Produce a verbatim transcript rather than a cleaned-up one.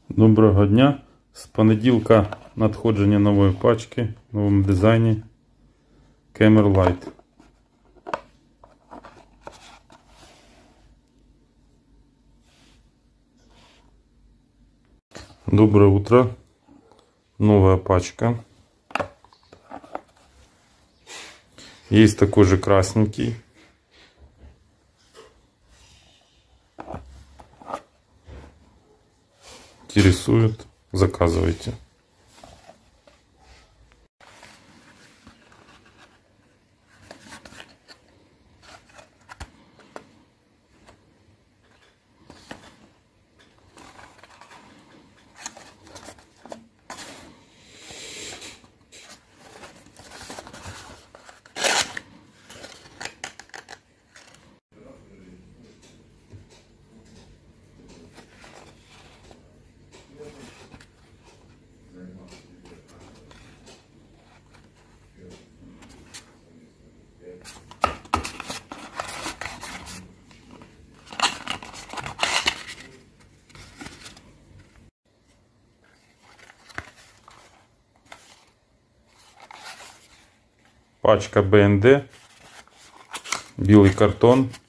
Доброго дня! З понеділка надходження нової пачки в новому дизайні Camera Light. Доброе утро! Новая пачка. Есть такой же красненький. Интересует, заказывайте. Пачка бэ эн дэ, белый картон.